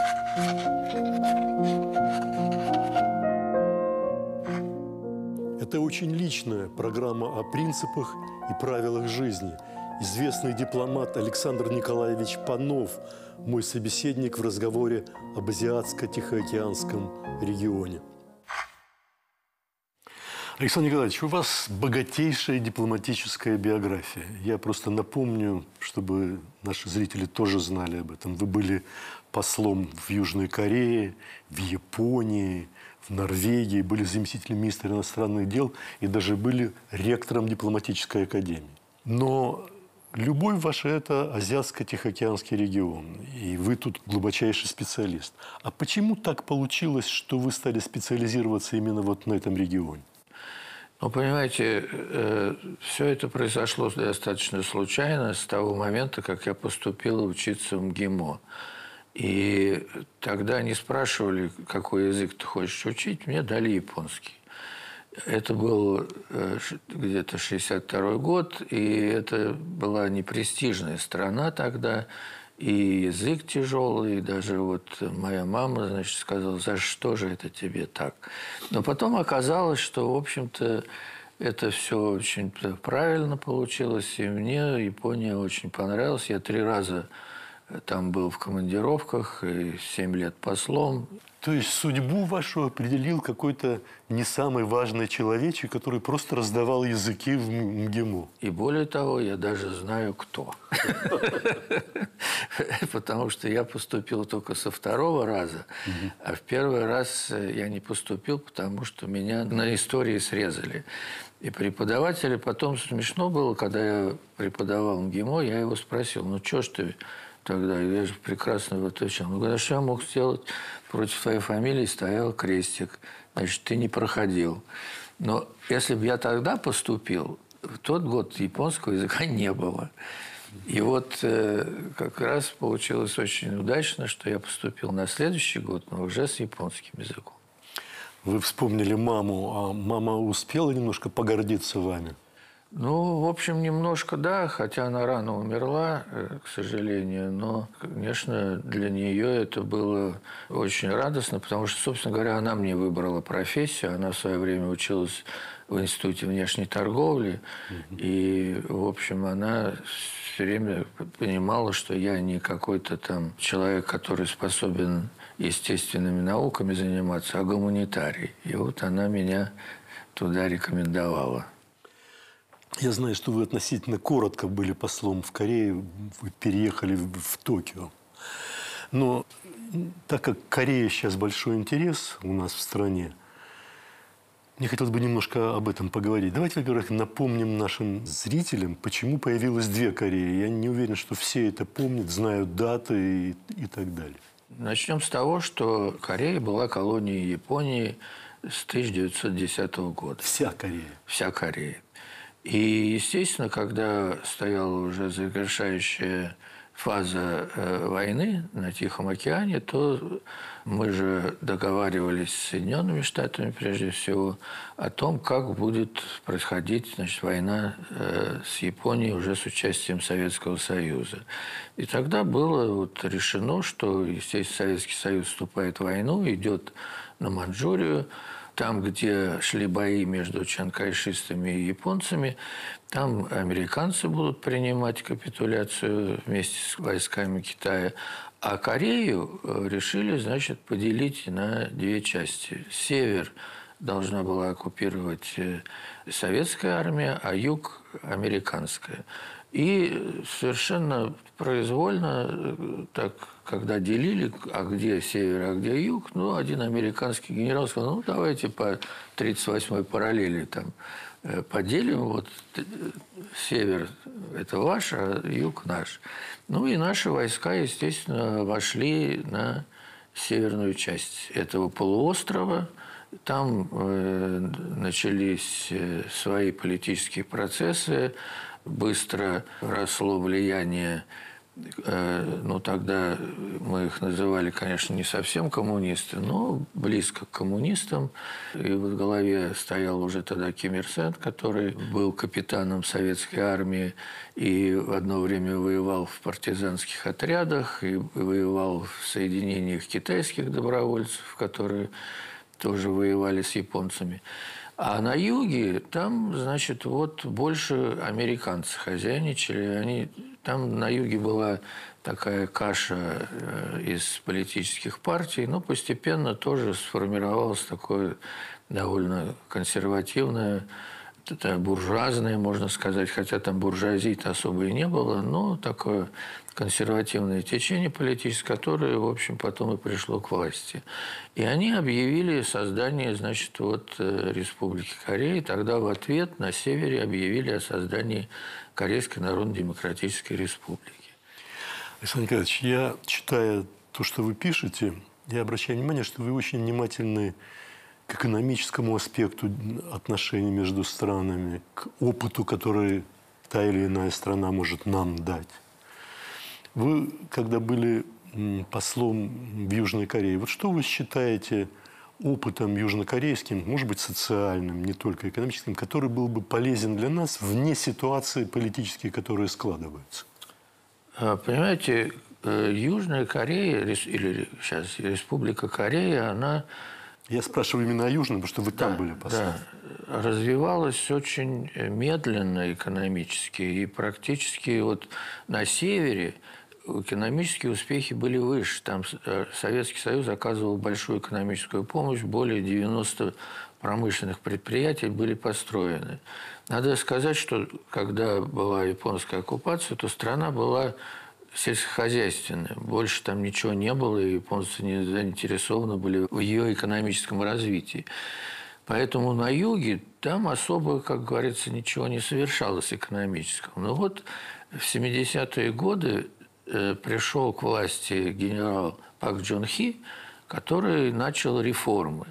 Это очень личная программа о принципах и правилах жизни. Известный дипломат Александр Николаевич Панов – мой собеседник в разговоре об Азиатско-Тихоокеанском регионе. Александр Николаевич, у вас богатейшая дипломатическая биография. Я просто напомню, чтобы наши зрители тоже знали об этом. Вы были послом в Южной Корее, в Японии, в Норвегии, были заместителем министра иностранных дел и даже были ректором дипломатической академии. Но любовь ваша – это Азиатско-Тихоокеанский регион, и вы тут глубочайший специалист. А почему так получилось, что вы стали специализироваться именно вот на этом регионе? Ну, понимаете, все это произошло достаточно случайно с того момента, как я поступил учиться в МГИМО. И тогда они спрашивали, какой язык ты хочешь учить, мне дали японский. Это был где-то 62-й год, и это была непрестижная страна тогда, и язык тяжелый, и даже вот моя мама, значит, сказала, за что же это тебе так? Но потом оказалось, что, в общем-то, это все очень правильно получилось, и мне Япония очень понравилась. Я 3 раза там был в командировках, и 7 лет послом. То есть судьбу вашу определил какой-то не самый важный человечек, который просто раздавал языки в МГИМО. И более того, я даже знаю, кто. Потому что я поступил только со 2-го раза, а в 1-й раз я не поступил, потому что меня на истории срезали. И преподаватели потом смешно было, когда я преподавал МГИМО, я его спросил, ну что ж ты тогда, я же прекрасно отвечал. Ну, что я мог сделать? Против твоей фамилии стоял крестик. Значит, ты не проходил. Но если бы я тогда поступил, в тот год японского языка не было. И вот как раз получилось очень удачно, что я поступил на следующий год, но уже с японским языком. Вы вспомнили маму, а мама успела немножко погордиться вами? Ну, в общем, немножко да, хотя она рано умерла, к сожалению, но, конечно, для нее это было очень радостно, потому что, собственно говоря, она мне выбрала профессию, она в свое время училась в Институте внешней торговли, и, в общем, она все время понимала, что я не какой-то там человек, который способен естественными науками заниматься, а гуманитарий. И вот она меня туда рекомендовала. Я знаю, что вы относительно коротко были послом в Корее, вы переехали в Токио. Но так как Корея сейчас большой интерес у нас в стране, мне хотелось бы немножко об этом поговорить. Давайте, во-первых, напомним нашим зрителям, почему появилось 2 Кореи. Я не уверен, что все это помнят, знают даты и так далее. Начнем с того, что Корея была колонией Японии с 1910 года. Вся Корея? Вся Корея. И, естественно, когда стояла уже завершающая фаза войны на Тихом океане, то мы же договаривались с Соединенными Штатами, прежде всего, о том, как будет происходить, значит, война с Японией уже с участием Советского Союза. И тогда было вот решено, что, естественно, Советский Союз вступает в войну, идет на Маньчжурию. Там, где шли бои между чанкайшистами и японцами, там американцы будут принимать капитуляцию вместе с войсками Китая. А Корею решили, значит, поделить на 2 части. Север должна была оккупировать советская армия, а юг – американская. И совершенно произвольно, так, когда делили, а где север, а где юг, ну, один американский генерал сказал, ну, давайте по 38-й параллели там поделим, вот север – это ваш, а юг – наш. Ну, и наши войска, естественно, вошли на северную часть этого полуострова. Там начались свои политические процессы, быстро росло влияние ну, тогда мы их называли, конечно, не совсем коммунисты, но близко к коммунистам. И в голове стоял уже тогда Ким Ир Сен, который был капитаном советской армии и в одно время воевал в партизанских отрядах, и воевал в соединениях китайских добровольцев, которые тоже воевали с японцами. А на юге там, значит, вот больше американцы хозяйничали. Там на юге была такая каша из политических партий, но постепенно тоже сформировалось такое довольно консервативное, буржуазное, можно сказать, хотя там буржуазии-то особо и не было, но такое консервативное течение политическое, которое, в общем, потом и пришло к власти. И они объявили создание, значит, вот Республики Корея. Тогда в ответ на севере объявили о создании Корейской Народно-Демократической Республики. Александр Николаевич, я, читая то, что вы пишете, я обращаю внимание, что вы очень внимательны к экономическому аспекту отношений между странами, к опыту, который та или иная страна может нам дать. Вы, когда были послом в Южной Корее, вот что вы считаете опытом южнокорейским, может быть, социальным, не только экономическим, который был бы полезен для нас вне ситуации политической, которая складывается? Понимаете, Южная Корея, или сейчас Республика Корея, она... Я спрашиваю именно о Южном, потому что вы там были послом. Да, развивалась очень медленно экономически. И практически вот на севере экономические успехи были выше. Там Советский Союз оказывал большую экономическую помощь. Более 90 промышленных предприятий были построены. Надо сказать, что когда была японская оккупация, то страна была сельскохозяйственная. Больше там ничего не было, и японцы не заинтересованы были в ее экономическом развитии. Поэтому на юге там особо, как говорится, ничего не совершалось экономического. Но вот в 70-е годы пришел к власти генерал Пак Джон Хи, который начал реформы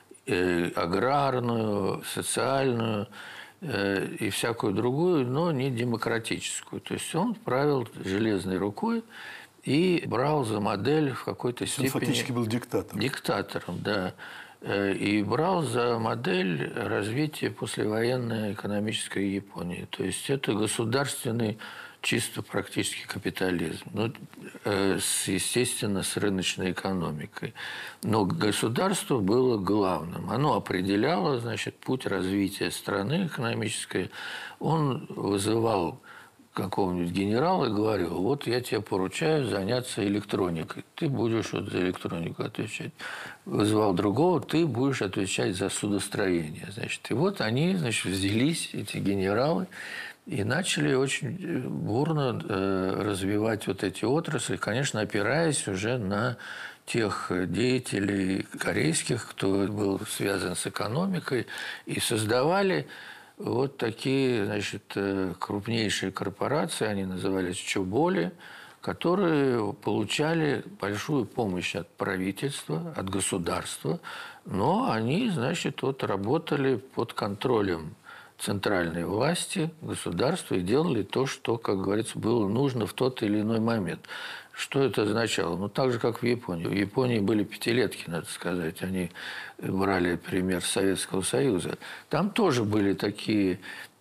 аграрную, социальную и всякую другую, но не демократическую. То есть он правил железной рукой и брал за модель в какой-то степени... Он фактически был диктатором. Диктатором, да. И брал за модель развития послевоенной экономической Японии. То есть это государственный чисто практически капитализм. Ну, естественно, с рыночной экономикой. Но государство было главным. Оно определяло, значит, путь развития страны экономической. Он вызывал какого-нибудь генерала и говорил: вот я тебе поручаю заняться электроникой. Ты будешь вот за электронику отвечать. Вызвал другого, ты будешь отвечать за судостроение. Значит. И вот они, значит, взялись, эти генералы, и начали очень бурно развивать вот эти отрасли, конечно, опираясь уже на тех деятелей корейских, кто был связан с экономикой, и создавали вот такие, значит, крупнейшие корпорации, они назывались чоболи, которые получали большую помощь от правительства, от государства, но они, значит, вот работали под контролем центральной власти, государства и делали то, что, как говорится, было нужно в тот или иной момент. Что это означало? Ну, так же, как в Японии. В Японии были пятилетки, надо сказать. Они брали пример Советского Союза. Там тоже были такие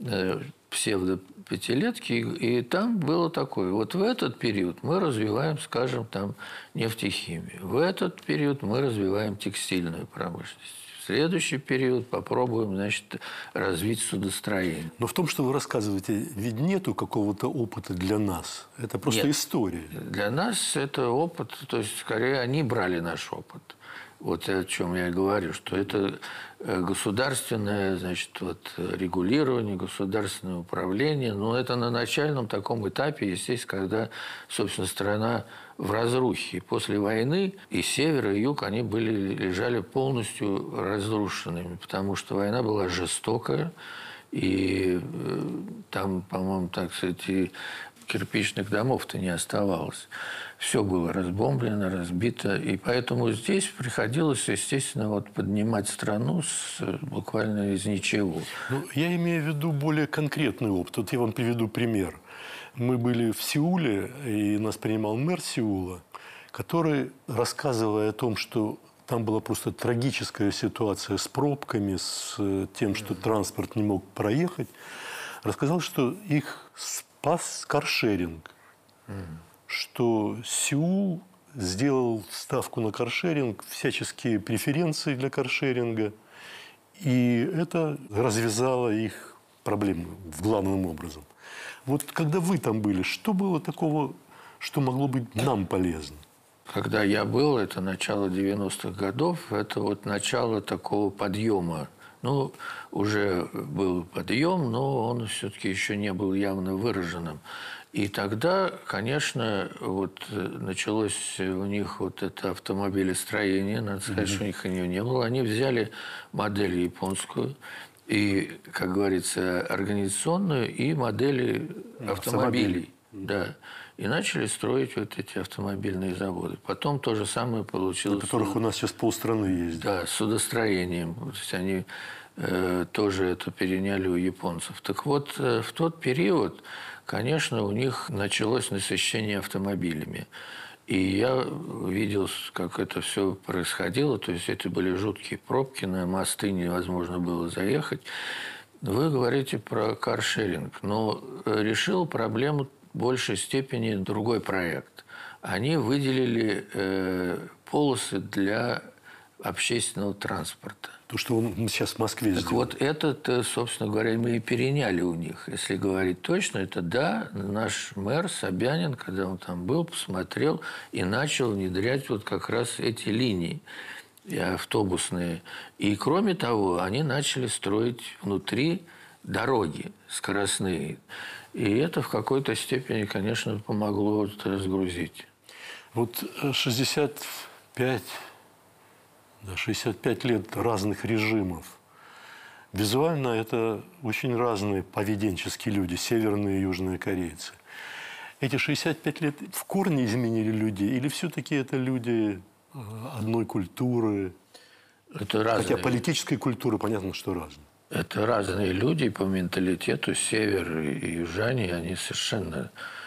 псевдопятилетки, и там было такое. Вот в этот период мы развиваем, скажем, там нефтехимию. В этот период мы развиваем текстильную промышленность. В следующий период попробуем, значит, развить судостроение. Но в том, что вы рассказываете, ведь нету какого-то опыта для нас. Это просто Нет. история. Для нас это опыт, то есть, скорее, они брали наш опыт. Вот о чем я и говорю, что это государственное, значит, вот, регулирование, государственное управление. Но это на начальном таком этапе, естественно, когда, собственно, страна в разрухе. После войны и север, и юг, они лежали полностью разрушенными, потому что война была жестокая. И там, по-моему, так сказать, и кирпичных домов-то не оставалось. Все было разбомблено, разбито. И поэтому здесь приходилось, естественно, вот поднимать страну буквально из ничего. Ну, я имею в виду более конкретный опыт. Вот я вам приведу пример. Мы были в Сеуле, и нас принимал мэр Сеула, который, рассказывая о том, что там была просто трагическая ситуация с пробками, с тем, что транспорт не мог проехать, рассказал, что их спас каршеринг. Что Сеул сделал ставку на каршеринг, всяческие преференции для каршеринга, и это развязало их проблемы главным образом. Вот когда вы там были, что было такого, что могло быть нам полезно? Когда я был, это начало 90-х годов, это вот начало такого подъема. Ну, уже был подъем, но он все-таки еще не был явно выраженным. И тогда, конечно, вот началось у них вот это автомобилестроение, надо сказать, что у них ее не было. Они взяли модель японскую, и, как говорится, организационную, и модели автомобилей. Да. И начали строить вот эти автомобильные заводы. Потом то же самое получилось... На которых у нас сейчас полстраны ездит. Да, с судостроением. То есть они тоже это переняли у японцев. Так вот, в тот период, конечно, у них началось насыщение автомобилями. И я видел, как это все происходило. То есть это были жуткие пробки, на мосты невозможно было заехать. Вы говорите про каршеринг, но решил проблему в большей степени другой проект. Они выделили полосы для общественного транспорта. То, что он сейчас в Москве сделал. Так вот, это, собственно говоря, мы и переняли у них. Если говорить точно, это да, наш мэр Собянин, когда он там был, посмотрел и начал внедрять вот как раз эти линии автобусные. И, кроме того, они начали строить внутри дороги скоростные. И это в какой-то степени, конечно, помогло разгрузить. Вот 65 лет разных режимов. Визуально это очень разные поведенческие люди, северные и южные корейцы. Эти 65 лет в корне изменили людей? Или все-таки это люди одной культуры? Это разные. Хотя политической культуры, понятно, что разные. Это разные люди по менталитету, север и южане, они совершенно...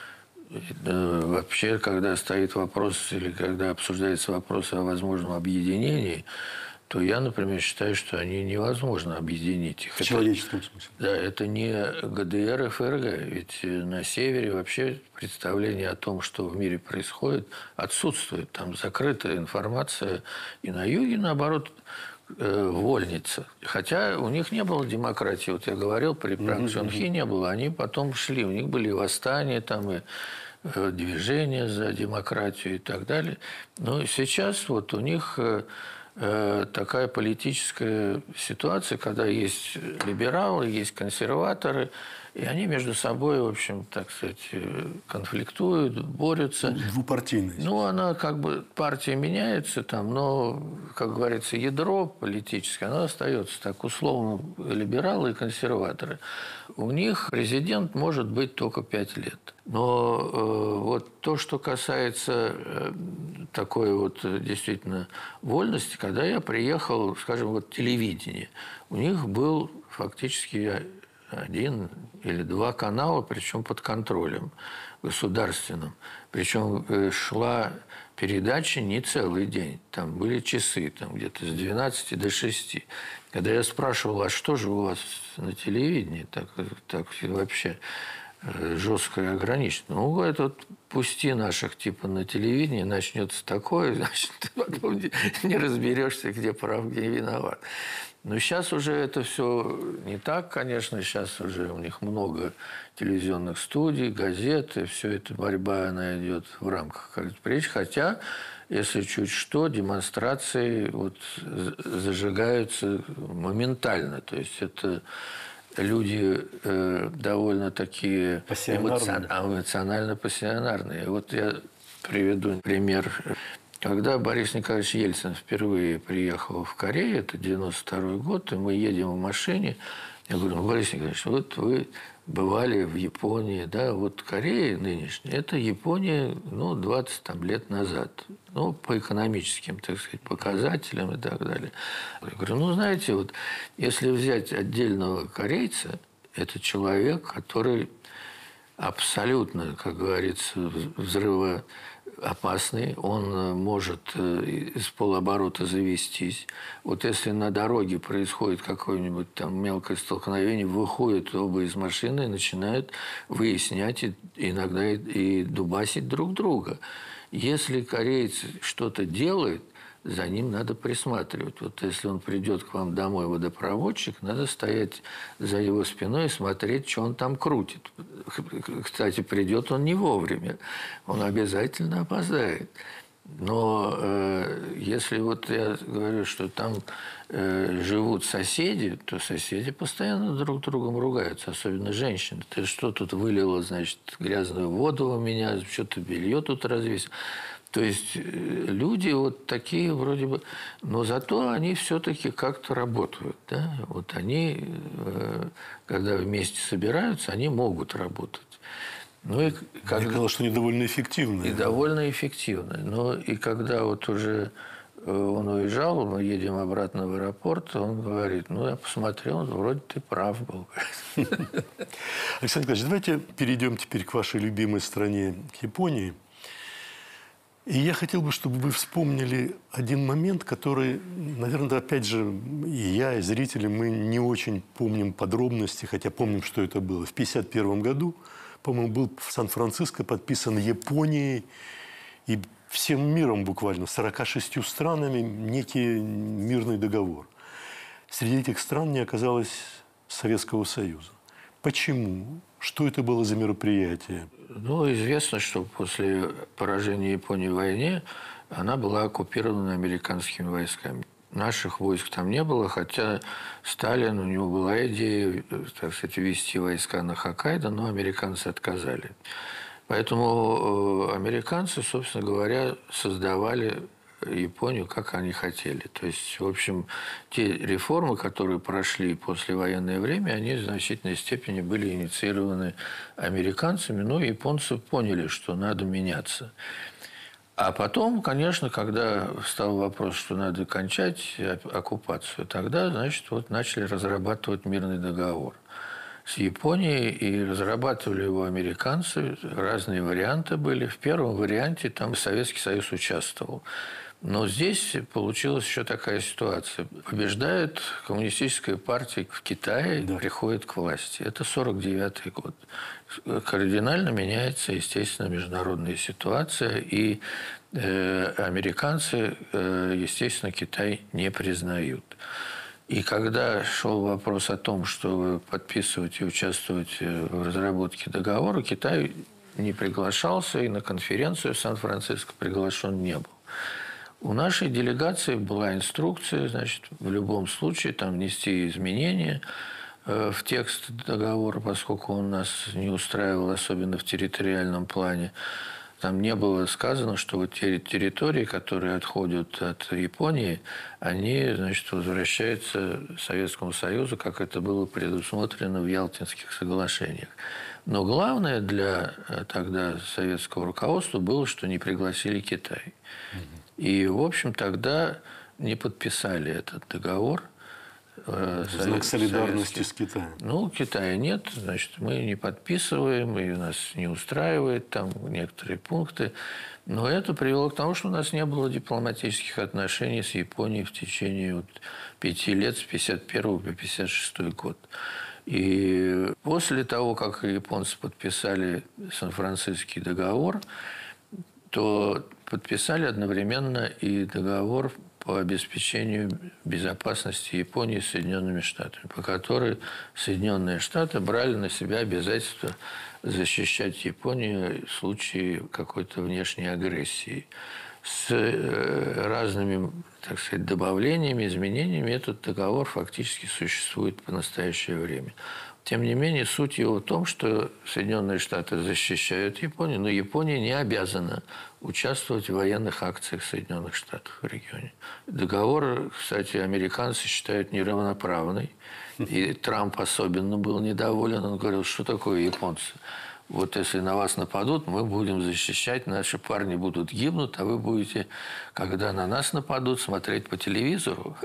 Вообще, когда стоит вопрос, или когда обсуждается вопрос о возможном объединении, то я, например, считаю, что они невозможно объединить их. В человеческом смысле. Да, это не ГДР, ФРГ. Ведь на севере вообще представление о том, что в мире происходит, отсутствует. Там закрытая информация. И на юге, наоборот, вольница. Хотя у них не было демократии. Вот я говорил, при Пан Чон Хи не было. Они потом шли. У них были восстания там и движения за демократию и так далее. Но сейчас вот у них такая политическая ситуация, когда есть либералы, есть консерваторы, и они между собой, в общем, так сказать, конфликтуют, борются. Двупартийность. Ну, она как бы, партия меняется там, но, как говорится, ядро политическое, оно остается так условно, либералы и консерваторы. У них президент может быть только 5 лет. Но вот то, что касается такой вот действительно вольности, когда я приехал, скажем, вот телевидение, у них был фактически 1 или 2 канала, причем под контролем государственным. Причем шла передача не целый день. Там были часы, там где-то с 12 до 6. Когда я спрашивал, а что же у вас на телевидении так вообще жестко и ограничено? Ну, говорят, вот пусти наших типа на телевидение, начнется такое, значит, ты потом не разберешься, где прав, где виноват. Но сейчас уже это все не так, конечно. Сейчас уже у них много телевизионных студий, газет, и все это борьба, она идет в рамках как-то речи. Хотя, если чуть что, демонстрации вот зажигаются моментально. То есть это люди довольно такие эмоционально-пассионарные. Вот я приведу пример. Когда Борис Николаевич Ельцин впервые приехал в Корею, это 92 год, и мы едем в машине, я говорю, Борис Николаевич, вот вы бывали в Японии, да, вот Корея нынешняя, это Япония, 20 лет назад, по экономическим, так сказать, показателям и так далее. Я говорю, знаете, вот если взять отдельного корейца, это человек, который абсолютно, как говорится, взрывоопасный. Он может из полоборота завестись. Вот если на дороге происходит какое-нибудь там мелкое столкновение, выходят оба из машины и начинают выяснять, иногда и дубасить друг друга. Если кореец что-то делает, за ним надо присматривать. Вот если он придет к вам домой, водопроводчик, надо стоять за его спиной и смотреть, что он там крутит. Кстати, придет он не вовремя. Он обязательно опоздает. Но если вот я говорю, что там живут соседи, то соседи постоянно друг другом ругаются, особенно женщины. Ты что тут вылила, значит, грязную воду у меня, что-то белье тут развесил. То есть люди вот такие вроде бы, но зато они все-таки как-то работают. Да? Вот они, когда вместе собираются, они могут работать. Ну, и когда... Я сказал, что они довольно эффективны. И довольно эффективны. Но и когда вот уже он уезжал, мы едем обратно в аэропорт, он говорит, ну, я посмотрел, вроде ты прав был. Александр Николаевич, давайте перейдем теперь к вашей любимой стране, к Японии. И я хотел бы, чтобы вы вспомнили один момент, который, наверное, опять же, и я, и зрители, мы не очень помним подробности, хотя помним, что это было. В 1951 году, по-моему, был в Сан-Франциско подписан Японией и всем миром буквально, 46 странами, некий мирный договор. Среди этих стран не оказалось Советского Союза. Почему? Что это было за мероприятие? Ну, известно, что после поражения Японии в войне она была оккупирована американскими войсками. Наших войск там не было, хотя Сталин, у него была идея, так сказать, ввести войска на Хоккайдо, но американцы отказали. Поэтому американцы, собственно говоря, создавали Японию, как они хотели. То есть, в общем, те реформы, которые прошли послевоенное время, они в значительной степени были инициированы американцами, но японцы поняли, что надо меняться. А потом, конечно, когда встал вопрос, что надо кончать оккупацию, тогда, значит, вот начали разрабатывать мирный договор с Японией, и разрабатывали его американцы. Разные варианты были. В первом варианте там Советский Союз участвовал. Но здесь получилась еще такая ситуация. Побеждает коммунистическая партия в Китае, да, приходит к власти. Это 1949 год. Кардинально меняется, естественно, международная ситуация. И американцы, естественно, Китай не признают. И когда шел вопрос о том, чтобы подписывать и участвовать в разработке договора, Китай не приглашался, и на конференцию в Сан-Франциско приглашен не был. У нашей делегации была инструкция, значит, в любом случае там внести изменения в текст договора, поскольку он нас не устраивал, особенно в территориальном плане. Там не было сказано, что вот те территории, которые отходят от Японии, они, значит, возвращаются Советскому Союзу, как это было предусмотрено в Ялтинских соглашениях. Но главное для тогда советского руководства было, что не пригласили Китай. И, в общем, тогда не подписали этот договор. Знак солидарности с Китаем. Ну, Китая нет, значит, мы не подписываем, и нас не устраивает там некоторые пункты. Но это привело к тому, что у нас не было дипломатических отношений с Японией в течение 5 лет, с 1951 по 1956 год. И после того, как японцы подписали Сан-Франциский договор, то подписали одновременно и договор по обеспечению безопасности Японии с Соединенными Штатами, по которой Соединенные Штаты брали на себя обязательство защищать Японию в случае какой-то внешней агрессии. С разными, так сказать, добавлениями, изменениями этот договор фактически существует по настоящее время. Тем не менее, суть его в том, что Соединенные Штаты защищают Японию, но Япония не обязана участвовать в военных акциях Соединенных Штатов в регионе. Договор, кстати, американцы считают неравноправный. И Трамп особенно был недоволен. Он говорил, что такое японцы? Вот если на вас нападут, мы будем защищать, наши парни будут гибнуть, а вы будете, когда на нас нападут, смотреть по телевизору.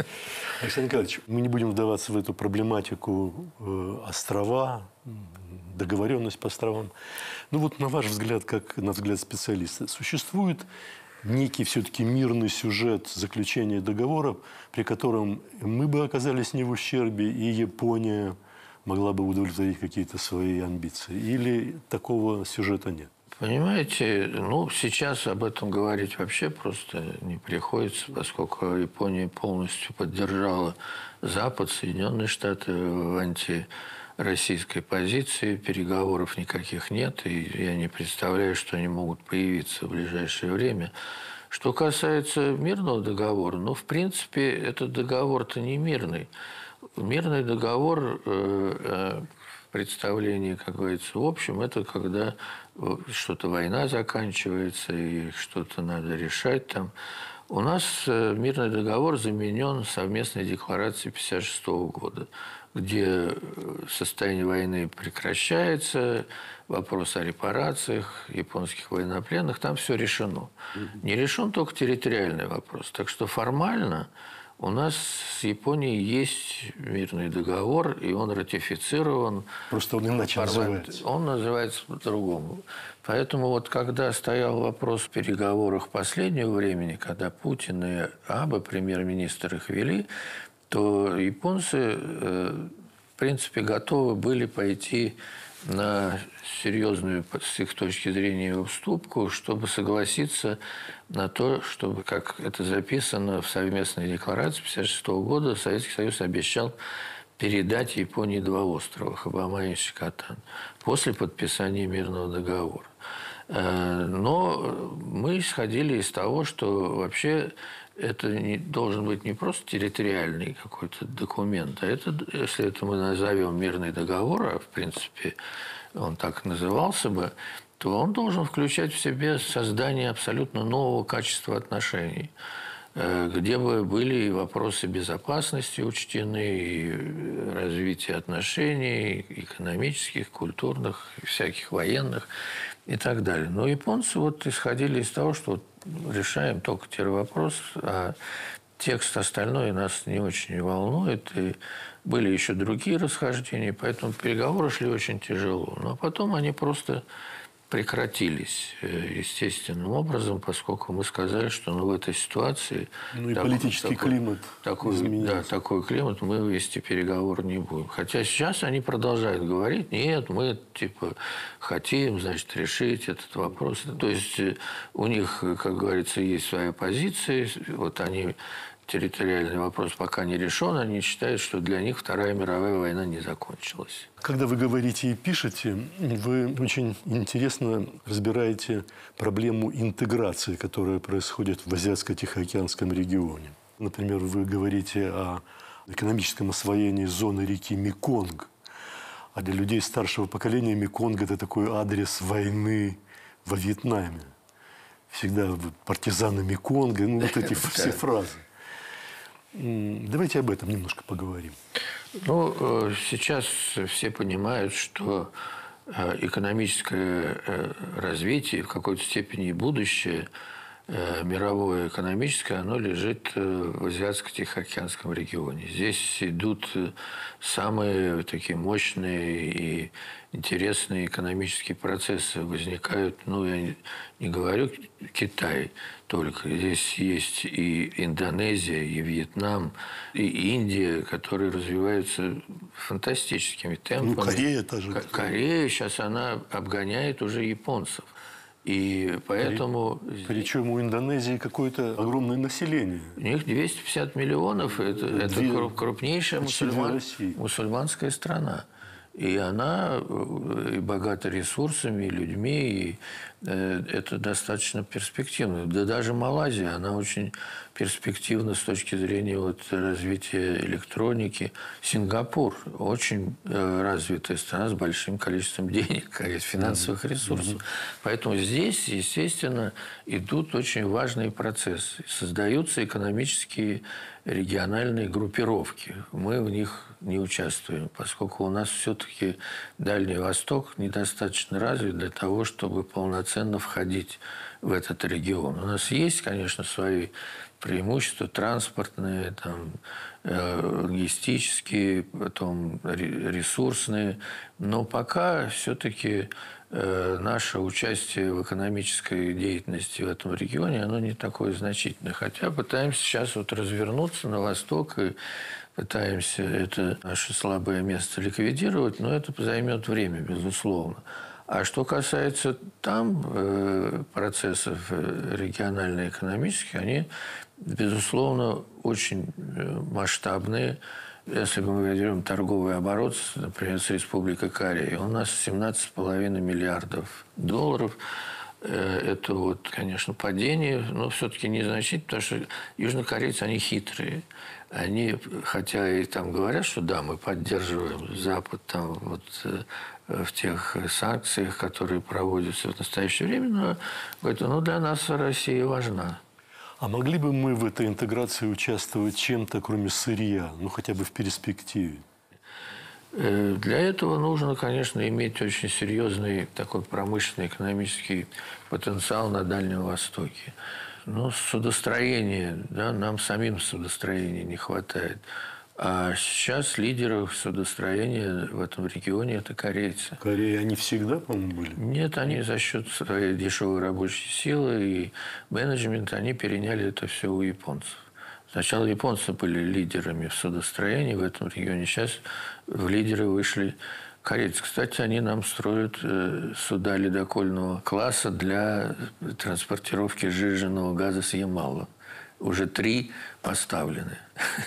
Александр Николаевич, мы не будем вдаваться в эту проблематику острова, договоренность по островам. Ну вот на ваш взгляд, как на взгляд специалиста, существует некий все-таки мирный сюжет заключения договора, при котором мы бы оказались не в ущербе, и Япония могла бы удовлетворить какие-то свои амбиции? Или такого сюжета нет? Понимаете, ну, сейчас об этом говорить вообще просто не приходится, поскольку Япония полностью поддержала Запад, Соединенные Штаты в антироссийской позиции, переговоров никаких нет, и я не представляю, что они могут появиться в ближайшее время. Что касается мирного договора, ну, в принципе, этот договор-то не мирный. Мирный договор в представлении, как говорится, в общем, это когда что-то война заканчивается и что-то надо решать там. У нас мирный договор заменен совместной декларацией 1956 года, где состояние войны прекращается, вопрос о репарациях японских военнопленных, там все решено. Не решен только территориальный вопрос. Так что формально у нас с Японией есть мирный договор, и он ратифицирован. Просто он иначе называется. Он называется по-другому. Поэтому вот когда стоял вопрос в переговорах последнего времени, когда Путин и Абе, премьер-министр, их вели, то японцы, в принципе, готовы были пойти на серьезную, с их точки зрения, уступку, чтобы согласиться на то, чтобы, как это записано в совместной декларации 1956 года, Советский Союз обещал передать Японии 2 острова – Хабама и Шикотан после подписания мирного договора. Но мы исходили из того, что вообще это не, должен быть не просто территориальный какой-то документ, а это, если это мы назовем мирный договор, а в принципе он так назывался бы, то он должен включать в себе создание абсолютно нового качества отношений, где бы были и вопросы безопасности учтены, и развитие отношений, экономических, культурных, всяких военных и так далее. Но японцы вот исходили из того, что вот решаем только теперь вопрос, а текст остальной нас не очень волнует, и были еще другие расхождения, поэтому переговоры шли очень тяжело. Но потом они просто прекратились естественным образом, поскольку мы сказали, что в этой ситуации... Ну и политический климат изменился. Да, такой климат, мы вести переговоры не будем. Хотя сейчас они продолжают говорить, нет, мы типа хотим, значит, решить этот вопрос. То есть у них, как говорится, есть своя позиция, вот они... Территориальный вопрос пока не решен, они считают, что для них Вторая мировая война не закончилась. Когда вы говорите и пишете, вы очень интересно разбираете проблему интеграции, которая происходит в Азиатско-Тихоокеанском регионе. Например, вы говорите о экономическом освоении зоны реки Меконг. А для людей старшего поколения Меконг – это такой адрес войны во Вьетнаме. Всегда партизаны Меконга, вот эти все фразы. Давайте об этом немножко поговорим. Ну, сейчас все понимают, что экономическое развитие, в какой-то степени и будущее мировое экономическое, оно лежит в Азиатско-Тихоокеанском регионе. Здесь идут самые такие мощные и интересные экономические процессы. Возникают, ну, я не говорю Китай только. Здесь есть и Индонезия, и Вьетнам, и Индия, которые развиваются фантастическими темпами. Ну, Корея тоже. Корея сейчас она обгоняет уже японцев. И поэтому... Причем у Индонезии какое-то огромное население. У них 250 миллионов. Это крупнейшая мусульманская страна. И она и богата ресурсами, и людьми, и это достаточно перспективно. Да даже Малайзия, она очень перспективна с точки зрения развития электроники. Сингапур – очень развитая страна с большим количеством денег, финансовых ресурсов. Поэтому здесь, естественно, идут очень важные процессы. Создаются экономические региональные группировки. Мы в них не участвуем, поскольку у нас все-таки Дальний Восток недостаточно развит для того, чтобы полноценно входить в этот регион. У нас есть, конечно, свои преимущества транспортные, там, логистические, потом ресурсные. Но пока все-таки наше участие в экономической деятельности в этом регионе, оно не такое значительное. Хотя пытаемся сейчас вот развернуться на восток и пытаемся это наше слабое место ликвидировать, но это займет время, безусловно. А что касается там процессов регионально-экономических, они, безусловно, очень масштабные. Если мы берем торговый оборот, например, с Республикой Корея, у нас 17,5 миллиардов долларов. Это вот, конечно, падение, но все-таки незначительно, потому что южнокорейцы, они хитрые. Они, хотя и там говорят, что да, мы поддерживаем Запад там вот в тех санкциях, которые проводятся в настоящее время, но говорят, ну для нас Россия важна. А могли бы мы в этой интеграции участвовать чем-то, кроме сырья, ну хотя бы в перспективе? Для этого нужно, конечно, иметь очень серьезный такой промышленный, экономический потенциал на Дальнем Востоке. Но судостроение, да, нам самим судостроения не хватает. А сейчас лидеры судостроения в этом регионе – это корейцы. Корея, они всегда, по-моему, были? Нет, они за счет своей дешевой рабочей силы и менеджмента, они переняли это все у японцев. Сначала японцы были лидерами в судостроении в этом регионе. Сейчас в лидеры вышли корейцы. Кстати, они нам строят суда ледокольного класса для транспортировки сжиженного газа с Ямала. Уже 3 поставлены.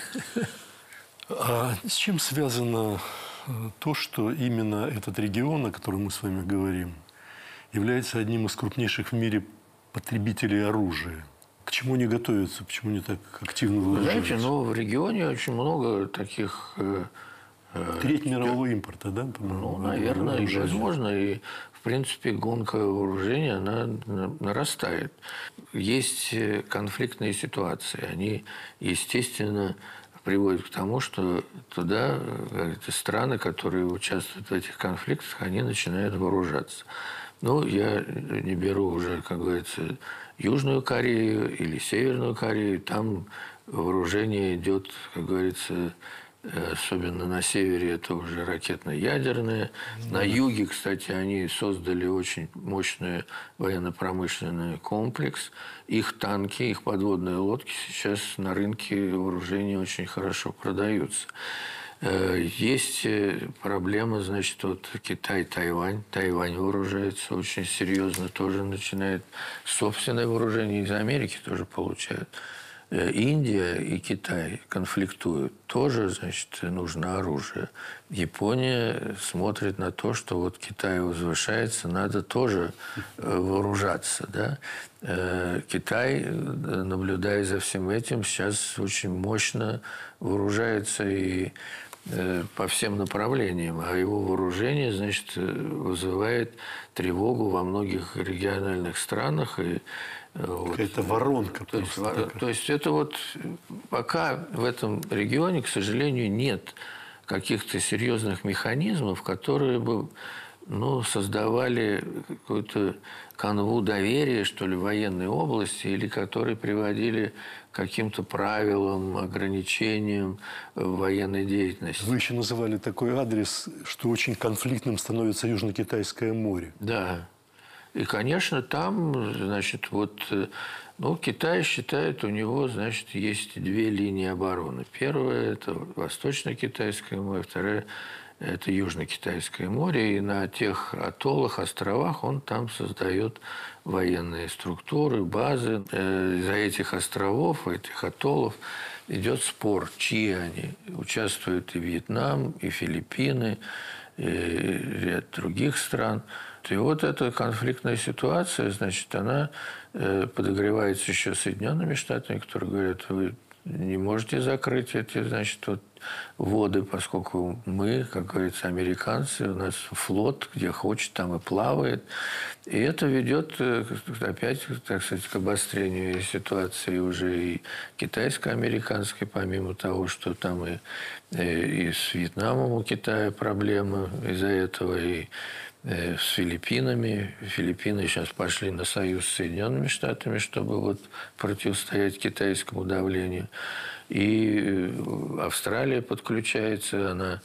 А с чем связано то, что именно этот регион, о котором мы с вами говорим, является одним из крупнейших в мире потребителей оружия? К чему они готовятся? Почему они так активно вооружаются? Знаете, ну, в регионе очень много таких... Треть мирового импорта, да? Ну, наверное, и возможно. И, в принципе, гонка вооружения, она нарастает. Есть конфликтные ситуации. Они, естественно, приводят к тому, что туда эти страны, которые участвуют в этих конфликтах, они начинают вооружаться. Ну, я не беру уже, как говорится, Южную Корею или Северную Корею. Там вооружение идет, как говорится, особенно на севере это уже ракетно-ядерное. На юге, кстати, они создали очень мощный военно-промышленный комплекс. Их танки, их подводные лодки сейчас на рынке вооружения очень хорошо продаются. Есть проблема, значит, вот Китай-Тайвань. Тайвань вооружается очень серьезно, тоже начинает собственное вооружение, из Америки тоже получают. Индия и Китай конфликтуют. Тоже, значит, нужно оружие. Япония смотрит на то, что вот Китай возвышается, надо тоже вооружаться. Да? Китай, наблюдая за всем этим, сейчас очень мощно вооружается и по всем направлениям. А его вооружение, значит, вызывает тревогу во многих региональных странах. И какая-то воронка. То есть это вот пока в этом регионе, к сожалению, нет каких-то серьезных механизмов, которые бы создавали какую-то канву доверия, что ли, в военной области, или которые приводили к каким-то правилам, ограничениям в военной деятельности. Вы еще называли такой адрес, что очень конфликтным становится Южно-Китайское море. Да. И, конечно, там, значит, вот, Китай считает, у него, значит, есть 2 линии обороны. Первая – это Восточно-Китайское море, вторая – это Южно-Китайское море. И на тех атоллах, островах он там создает военные структуры, базы. Из-за этих островов, этих атоллов идет спор, чьи они. Участвуют и Вьетнам, и Филиппины, и ряд других стран. И вот эта конфликтная ситуация, значит, она подогревается еще Соединенными Штатами, которые говорят, вы не можете закрыть эти, значит, вот воды, поскольку мы, как говорится, американцы, у нас флот, где хочет, там и плавает. И это ведет опять, так сказать, к обострению ситуации уже и китайско-американской, помимо того, что там и с Вьетнамом у Китая проблемы из-за этого, и с Филиппинами. Филиппины сейчас пошли на союз с Соединенными Штатами, чтобы вот противостоять китайскому давлению. И Австралия подключается. Она,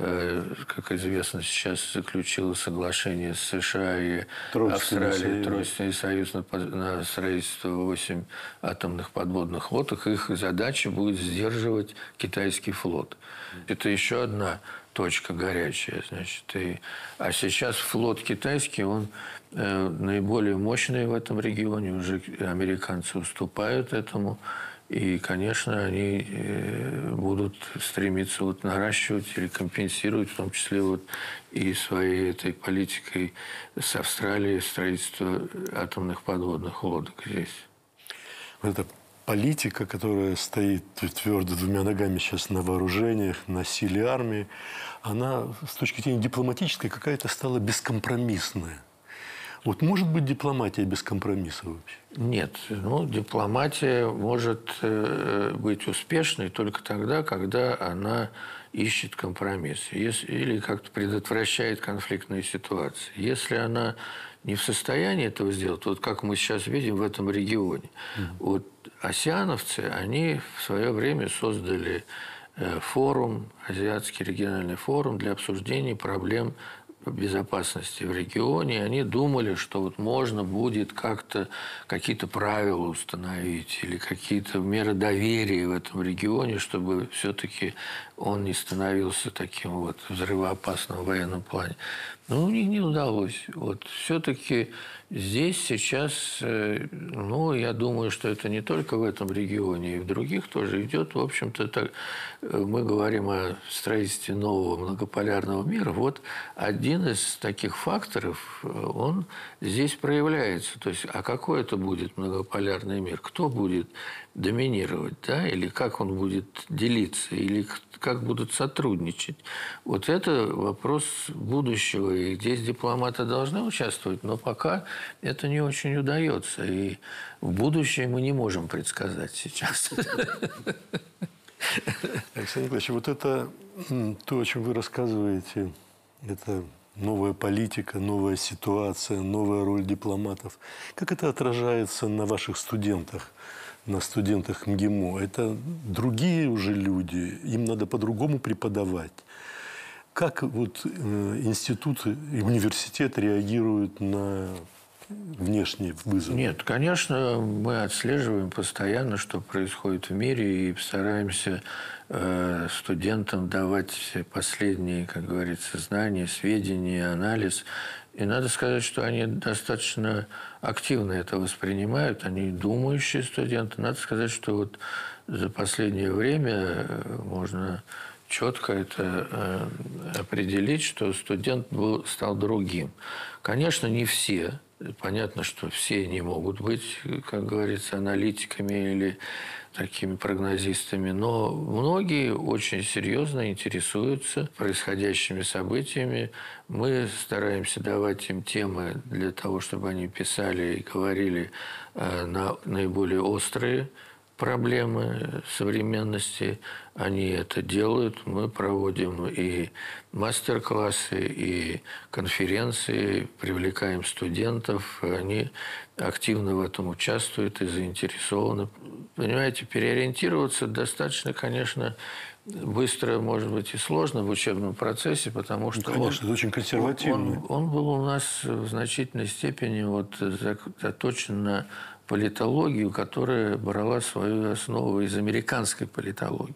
как известно, сейчас заключила соглашение с США и Австралией, Тройственный союз на строительство 8 атомных подводных лодок. Их задача будет сдерживать китайский флот. Это еще одна точка горячая, значит. А сейчас флот китайский, он наиболее мощный в этом регионе. Уже американцы уступают этому. И, конечно, они будут стремиться вот наращивать или компенсировать, в том числе вот и своей этой политикой с Австралией строительство атомных подводных лодок здесь. Это политика, которая стоит твердо двумя ногами сейчас на вооружениях, на силе армии, она с точки зрения дипломатической какая-то стала бескомпромиссная. Вот может быть дипломатия без компромисса вообще? Нет. Ну, дипломатия может быть успешной только тогда, когда она ищет компромисс. Или как-то предотвращает конфликтные ситуации. Если она не в состоянии этого сделать, вот как мы сейчас видим в этом регионе. Вот асиановцы, они в свое время создали форум, Азиатский региональный форум для обсуждения проблем безопасности в регионе. Они думали, что вот можно будет как-то какие-то правила установить или какие-то меры доверия в этом регионе, чтобы все-таки он не становился таким вот взрывоопасным в военном плане. Но у них не удалось. Вот все-таки здесь сейчас, ну, я думаю, что это не только в этом регионе, и в других тоже идет, в общем-то, так, мы говорим о строительстве нового многополярного мира. Вот один из таких факторов, он здесь проявляется. То есть, а какой это будет многополярный мир? Кто будет доминировать, да? Или как он будет делиться? Или как будут сотрудничать? Вот это вопрос будущего. И здесь дипломаты должны участвовать, но пока это не очень удается. И в будущее мы не можем предсказать сейчас. Александр Николаевич, вот это то, о чем вы рассказываете, это новая политика, новая ситуация, новая роль дипломатов. Как это отражается на ваших студентах, на студентах МГИМО? Это другие уже люди, им надо по-другому преподавать. Как вот институт и университет реагируют на внешние вызовы? Нет, конечно, мы отслеживаем постоянно, что происходит в мире, и стараемся студентам давать последние, как говорится, знания, сведения, анализ. И надо сказать, что они достаточно активно это воспринимают, они думающие студенты. Надо сказать, что вот за последнее время можно четко это определить, что студент стал другим. Конечно, не все. Понятно, что все не могут быть, как говорится, аналитиками или такими прогнозистами, но многие очень серьезно интересуются происходящими событиями. Мы стараемся давать им темы для того, чтобы они писали и говорили на наиболее острые проблемы современности. Они это делают. Мы проводим и мастер-классы, и конференции, привлекаем студентов. Они активно в этом участвуют и заинтересованы. Понимаете, переориентироваться достаточно, конечно, быстро, может быть, и сложно в учебном процессе, потому что конечно, это очень консервативно. Он был у нас в значительной степени вот заточен на политологию, которая брала свою основу из американской политологии.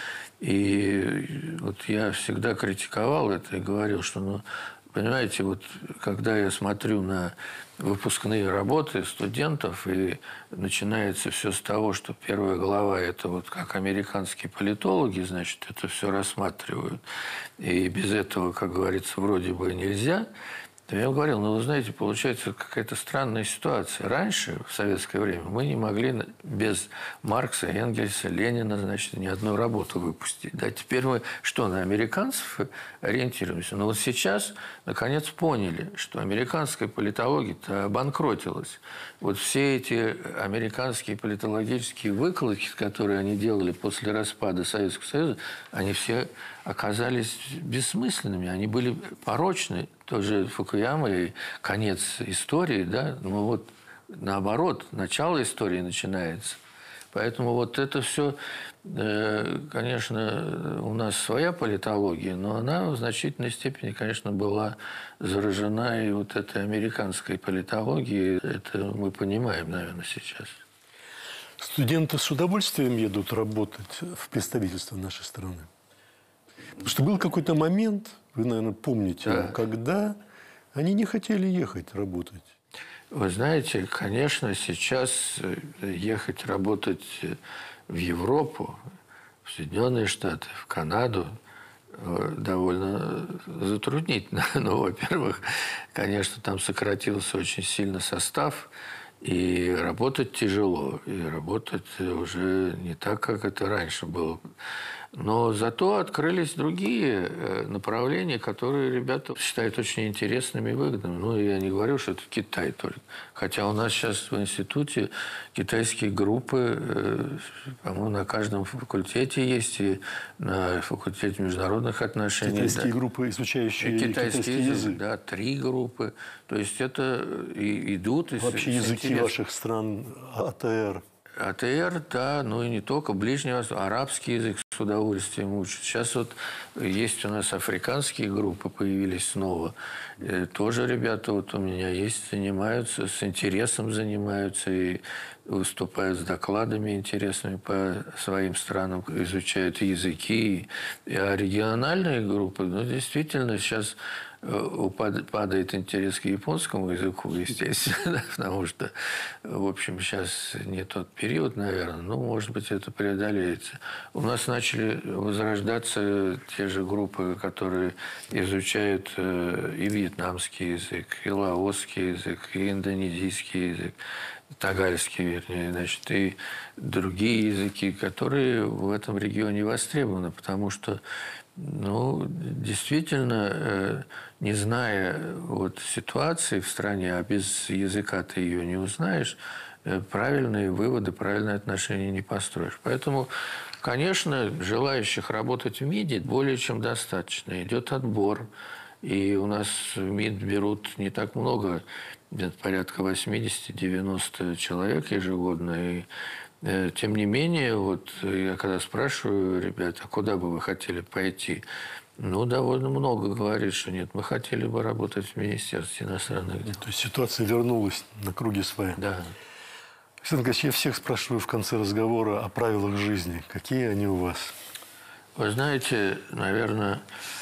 И вот я всегда критиковал это и говорил, что, ну, понимаете, вот когда я смотрю на выпускные работы студентов, и начинается все с того, что первая глава – это вот как американские политологи, значит, это все рассматривают. И без этого, как говорится, вроде бы нельзя. То я говорил, ну, вы знаете, получается какая-то странная ситуация. Раньше, в советское время, мы не могли без Маркса, Энгельса, Ленина, значит, ни одну работу выпустить. Да, теперь мы что, на американцев ориентируемся? Но вот сейчас, наконец, поняли, что американская политология-то обанкротилась. Вот все эти американские политологические выкладки, которые они делали после распада Советского Союза, они все оказались бессмысленными, они были порочны. тоже Фукуяма и конец истории, да, ну вот наоборот, начало истории начинается. Поэтому вот это все, конечно, у нас своя политология, но она в значительной степени, конечно, была заражена и вот этой американской политологией. Это мы понимаем, наверное, сейчас. Студенты с удовольствием едут работать в представительство нашей страны. Потому что был какой-то момент, вы, наверное, помните, Да. когда они не хотели ехать работать. Вы знаете, конечно, сейчас ехать работать в Европу, в Соединенные Штаты, в Канаду довольно затруднительно. Ну, во-первых, конечно, там сократился очень сильно состав, и работать тяжело, и работать уже не так, как это раньше было. Но зато открылись другие направления, которые ребята считают очень интересными и выгодными. Ну, я не говорю, что это Китай только. Хотя у нас сейчас в институте китайские группы, по-моему, на каждом факультете есть, и на факультете международных отношений. Китайские да. группы, изучающие Китайский язык. Да, 3 группы. То есть это и идут. Вообще языки ваших стран АТР. АТР, да, ну и не только. Ближний Восток, арабский язык с удовольствием учат. Сейчас вот есть у нас африканские группы, появились снова. Тоже ребята вот у меня есть, занимаются, с интересом занимаются и выступают с докладами интересными по своим странам, изучают языки. А региональные группы, ну, действительно, сейчас падает интерес к японскому языку, естественно, потому что, в общем, сейчас не тот период, наверное, но, может быть, это преодолеется. У нас начали возрождаться те же группы, которые изучают и вьетнамский язык, и лаосский язык, и индонезийский язык, тагальский, вернее, значит, и другие языки, которые в этом регионе востребованы, потому что, ну, действительно, не зная вот ситуации в стране, а без языка ты ее не узнаешь, правильные выводы, правильные отношения не построишь. Поэтому, конечно, желающих работать в МИДе более чем достаточно. Идет отбор. И у нас в МИД берут не так много, где-то порядка 80-90 человек ежегодно. И тем не менее, вот я когда спрашиваю ребят, а куда бы вы хотели пойти, ну, довольно много говорит, что нет, мы хотели бы работать в Министерстве иностранных дел. То есть ситуация вернулась на круги своя. Да. Александр Николаевич, я всех спрашиваю в конце разговора о правилах жизни. Какие они у вас? Вы знаете, наверное,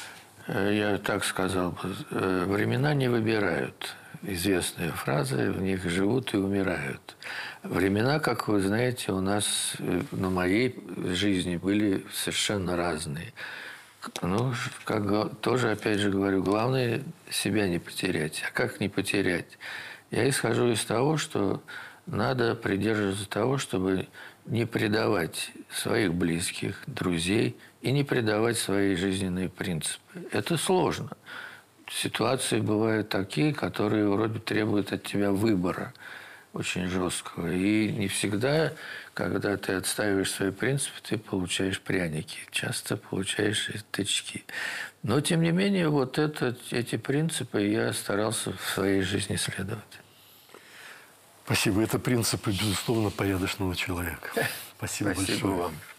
я так сказал бы, времена не выбирают. Известная фраза, в них живут и умирают. Времена, как вы знаете, у нас на моей жизни были совершенно разные. Ну, как тоже, опять же говорю, главное себя не потерять. А как не потерять? Я исхожу из того, что надо придерживаться того, чтобы не предавать своих близких, друзей и не предавать свои жизненные принципы. Это сложно. Ситуации бывают такие, которые вроде требуют от тебя выбора очень жесткого. И не всегда, когда ты отстаиваешь свои принципы, ты получаешь пряники. Часто получаешь и тычки. Но, тем не менее, вот эти принципы я старался в своей жизни следовать. Спасибо. Это принципы, безусловно, порядочного человека. Спасибо большое. Вам.